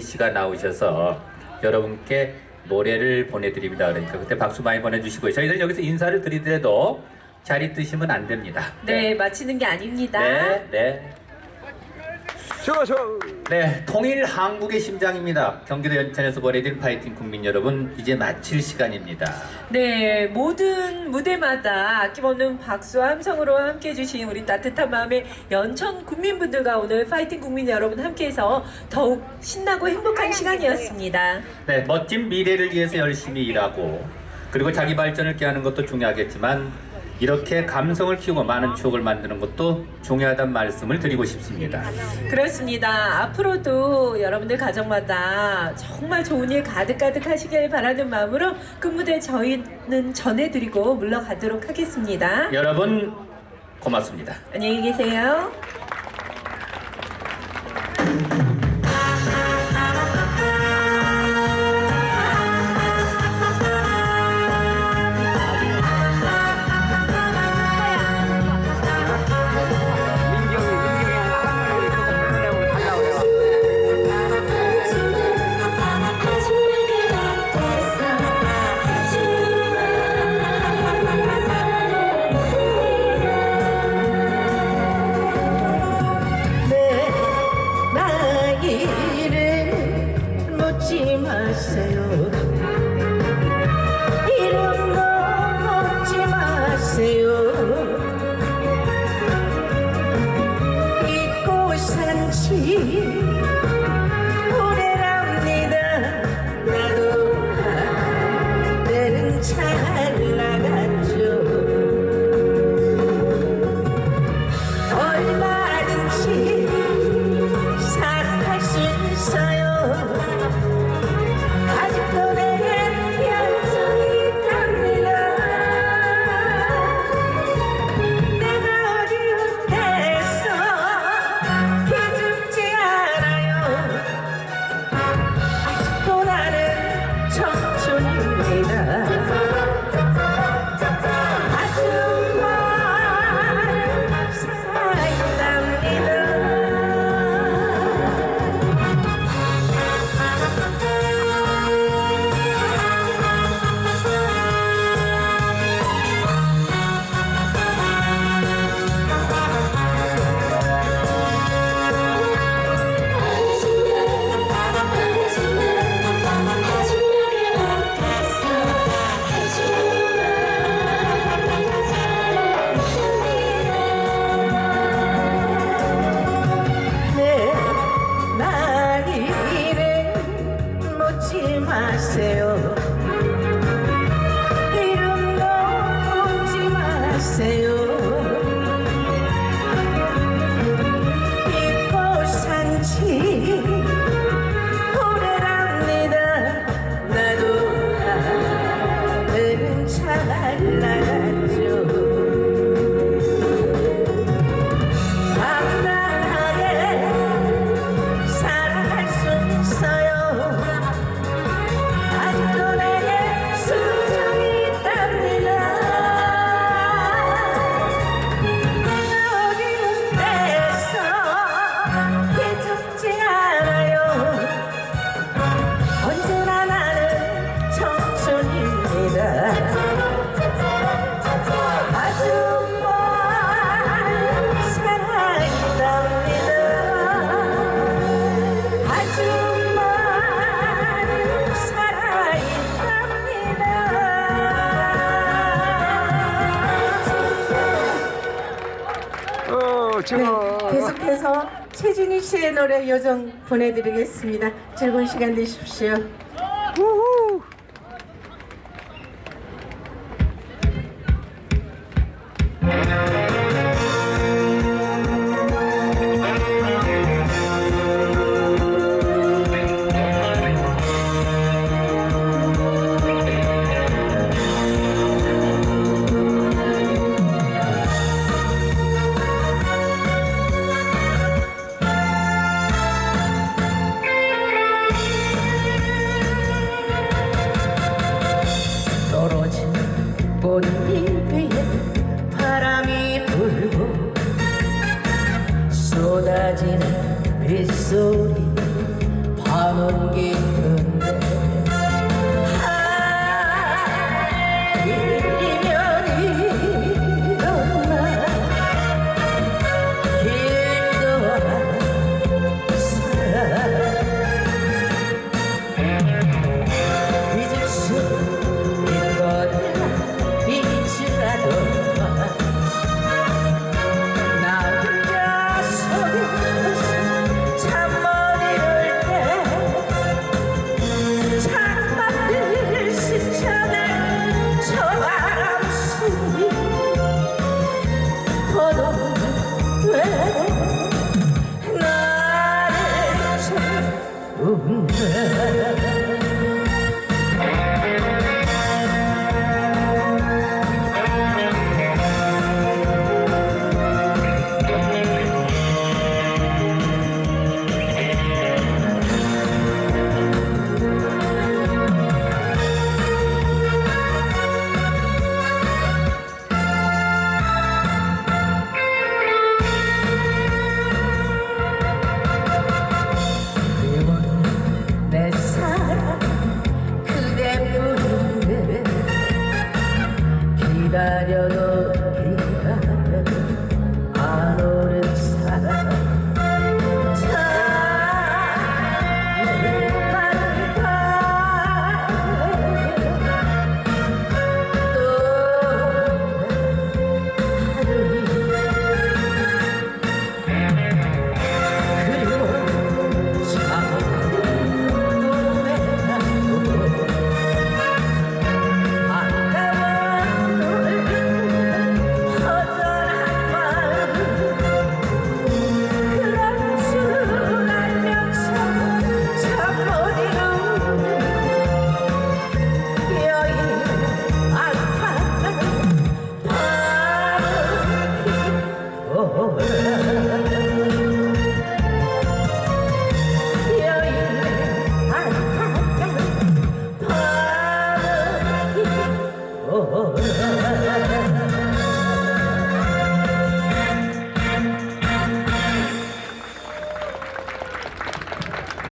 씨가 나오셔서 여러분께 노래를 보내드립니다. 그러니까 그때 박수 많이 보내주시고요. 저희들 여기서 인사를 드리더라도 자리 뜨시면 안 됩니다. 네, 마치는 게 아닙니다. 네. 네, 통일 한국의 심장입니다. 경기도 연천에서 벌어진 파이팅 국민 여러분, 이제 마칠 시간입니다. 네, 모든 무대마다 아낌없는 박수와 함성으로 함께해 주신 우리 따뜻한 마음의 연천 국민분들과 오늘 파이팅 국민 여러분 함께해서 더욱 신나고 행복한 시간이었습니다. 네, 멋진 미래를 위해서 열심히 일하고 그리고 자기 발전을 꾀하는 것도 중요하겠지만 이렇게 감성을 키우고 많은 추억을 만드는 것도 중요하다는 말씀을 드리고 싶습니다. 그렇습니다. 앞으로도 여러분들 가정마다 정말 좋은 일 가득가득 하시길 바라는 마음으로 그 무대 저희는 전해드리고 물러가도록 하겠습니다. 여러분 고맙습니다. 안녕히 계세요. 네, 계속해서 최진희 씨의 노래 요정 보내드리겠습니다. 즐거운 시간 되십시오. 우후. 꽃잎에 바람이 불고 쏟아지는 빗소리 밤은 온다